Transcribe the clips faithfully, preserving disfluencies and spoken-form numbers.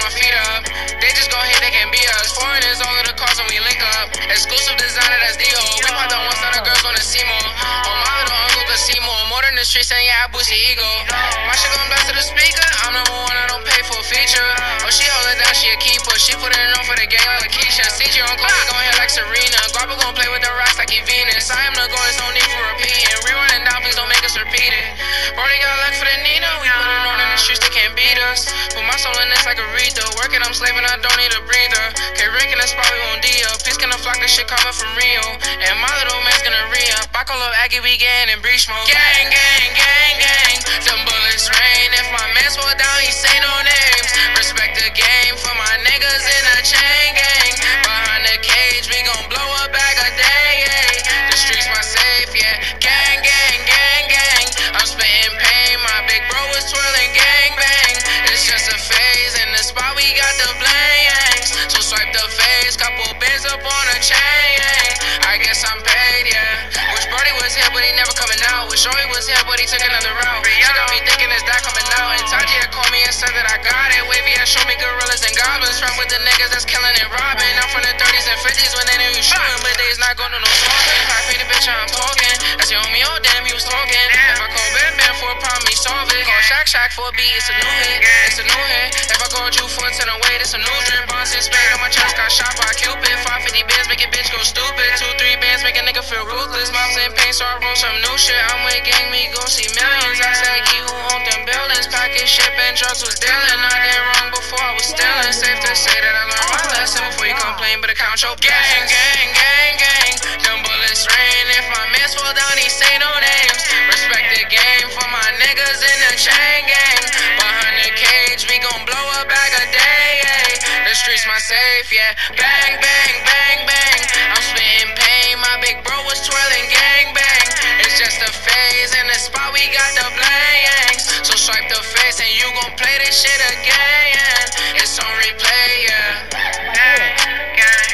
my feet up. They just go ahead, they can be us. Foreigners all of the cars when we link up. Exclusive designer, that's D-O. We bought the ones that the girls wanna see more. Oh, my little uncle could see more. More than the streets, and yeah, I boost the ego. My shit gon' blast to the speaker. I'm number one, I don't pay for a feature. Oh, she hold it down, she a keeper. She put it on for the game like Keisha. C G uncle, we gon' hit like Serena. Guapa gon' play with the rocks like he Venus. I am the goal, there's no need for repeating. Rerunning down, please don't make us repeat it. Brody got luck for the Nina. We put it on in the streets, they can't beat us. Put my soul in this like a Rita. Working, I'm slaving, I don't need a breather. K Rick in the spot, we won't D up. Peace gonna flock, this shit coming from Rio. And my little man's gonna re-up. I call up Aggie, we getting in breach mode. Gang, gang, gang, gang. Them bullets rain. If my man fall down, he say no names. Respect the game for my niggas in the chain gang. Behind the cage, we gon' blow a bag a day, yeah. The streets my safe, yeah. Gang, gang, gang, gang. I'm spitting pain, my big bro is twirling gang bang. It's just a phase, in the spot we got the blanks. So swipe the face, couple bins up on a chain. I guess I'm paid, yeah. Wish Brody was here, but he never coming out. Wish Joey was here, but he took another route. She got me thinking, is that coming out? And Taji had called me and said that I got it. Wavy had showed me gorillas and goblins. From with the niggas that's killing and robbing. I'm from the thirties and fifties when they knew you shooting, but they's not going to no talking. I paid the bitch, I'm talking. That's your homie, oh damn, he was talking. If I call Batman for a problem, he solve it. Call Shack Shack for a beat, it's a new hit. It's a new hit. If I called you for a ten away, it's a new drip. Boss in Spain on my chest, got shot by Cupid. five fifty bands, make a bitch go stupid. Two, three bands, make a nigga feel ruthless. Mom's in pain, so I roll some new shit. I'm with gang, me go see millions. I said, you who own them buildings. Package ship and drugs was dealing. I did wrong before I was stealing. Safe to say that I learned my lesson before you complain, but account your gang, gang, gang, gang. Them bullets rain. If my mans fall down, he say no names. Respect the game for my niggas in the chain gang. Behind the cage, we gon' blow a bag a day, yeah. The streets my safe, yeah. Bang, bang, bang, bang. I'm spitting pain, my big bro was twirling gang bang. It's just a phase, in the spot we got the blanks. So swipe the face and you gon' play this shit again. It's on replay, yeah. Gang, gang,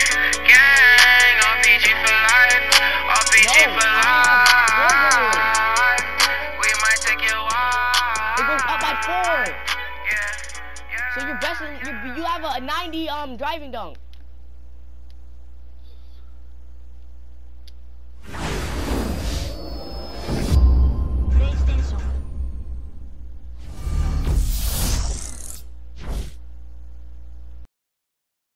gang. R P G for life, R P G for life. We might take you out. It goes up by four. Yeah, yeah. So you're best in, you, you have a ninety um driving dunk.